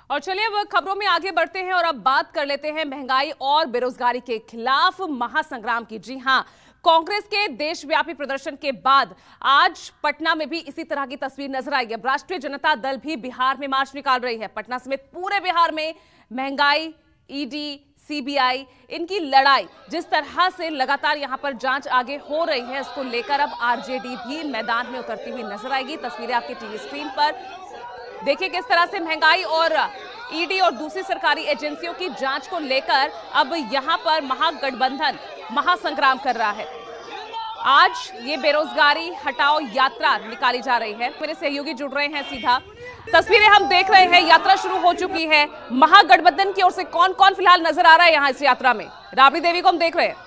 और चलिए अब खबरों में आगे बढ़ते हैं और अब बात कर लेते हैं महंगाई और बेरोजगारी के खिलाफ महासंग्राम की। जी हां, कांग्रेस के देशव्यापी प्रदर्शन के बाद आज पटना में भी इसी तरह की तस्वीर नजर आई है। राष्ट्रीय जनता दल भी बिहार में मार्च निकाल रही है। पटना समेत पूरे बिहार में महंगाई, ईडी, सीबीआई, इनकी लड़ाई जिस तरह से लगातार यहां पर जांच आगे हो रही है, इसको लेकर अब आरजेडी भी मैदान में उतरती हुई नजर आएगी। तस्वीरें आपकी टीवी स्क्रीन पर देखिए किस तरह से महंगाई और ईडी और दूसरी सरकारी एजेंसियों की जांच को लेकर अब यहां पर महागठबंधन महासंग्राम कर रहा है। आज ये बेरोजगारी हटाओ यात्रा निकाली जा रही है। मेरे सहयोगी जुड़ रहे हैं सीधा, तस्वीरें हम देख रहे हैं। यात्रा शुरू हो चुकी है। महागठबंधन की ओर से कौन कौन फिलहाल नजर आ रहा है यहाँ इस यात्रा में? राबड़ी देवी को हम देख रहे हैं।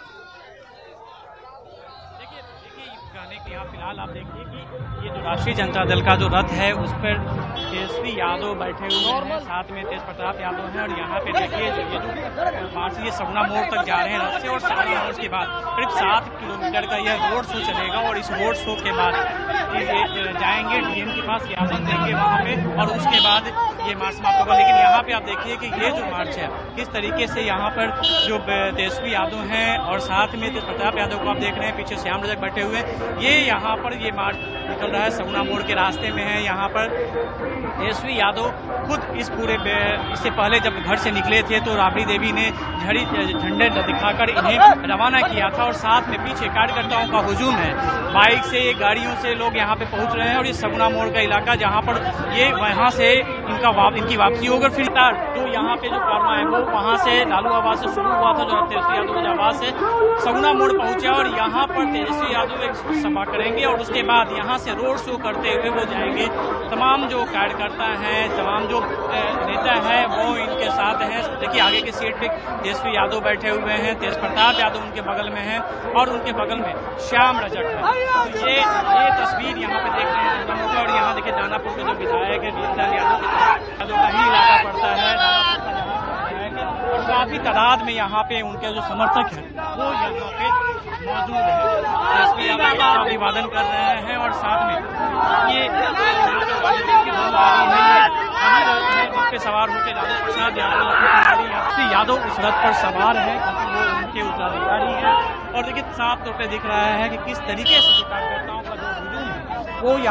देखिए यहाँ फिलहाल आप देखिए कि ये जो राष्ट्रीय जनता दल का जो रथ है उस पर तेजस्वी यादव बैठे हुए हैं, साथ में तेज प्रताप यादव हैं। और यहाँ पे देखिए ये जो मार्च ये सगुना मोड़ तक जा रहे हैं रथ से, और सगुना मोड़ के बाद करीब 7 किलोमीटर का यह रोड शो चलेगा। और इस रोड शो के बाद जाएंगे डीएम के पास, ज्ञापन देंगे वहाँ पे, और उसके बाद ये मार्च समाप्त होगा। लेकिन यहाँ पे आप देखिए कि ये जो मार्च है किस तरीके से यहाँ पर जो तेजस्वी यादव हैं और साथ में तेज प्रताप यादव को आप देख रहे हैं, पीछे श्याम रजक बैठे हुए हैं, ये यहाँ पर ये मार्च निकल रहा है, सगुना मोड़ के रास्ते में है। यहाँ पर तेजस्वी यादव खुद इस पूरे इससे पहले जब घर से निकले थे तो राबड़ी देवी ने झंडे दिखाकर इन्हें रवाना किया था। और साथ में पीछे कार्यकर्ताओं का हुजूम है, बाइक से गाड़ियों से लोग यहाँ पे पहुंच रहे हैं। और ये सगुना मोड़ का इलाका जहाँ पर ये वहाँ से इनकी वापसी होकर फिर जो यहाँ पे जो कारवां है वो वहाँ से लालू आवास से शुरू हुआ था, जो तेजस्वी यादव के आवास से सगुना मोड़ पहुंचा। और यहाँ पर तेजस्वी यादव एक सभा करेंगे और उसके बाद यहाँ से रोड शो करते हुए वो जाएंगे। तमाम जो कार्यकर्ता हैं, तमाम जो नेता है वो इनके साथ हैं। देखिए आगे की सीट पे तेजस्वी यादव बैठे हुए हैं, तेज प्रताप यादव उनके बगल में हैं, और उनके बगल में श्याम रजक है। तो ये तस्वीर यहाँ पे देख रहे हैं। और यहाँ देखिए दानापुर के जो विधायक है दीनदयाल यादव का ही इलाका पड़ता है, और काफी तादाद में यहाँ पे उनके जो समर्थक हैं वो यहाँ पे मौजूद है। तेजस्वी यादव का अभिवादन कर रहे हैं। और साथ में ये पे सवार होकर लालू प्रसाद यादव उस रथ पर सवार है, क्योंकि वो उनके उत्तराधिकारी हैं। और देखिए साफ तौर पे दिख रहा है कि किस तरीके से कार्यकर्ताओं का जो हुजूम है वो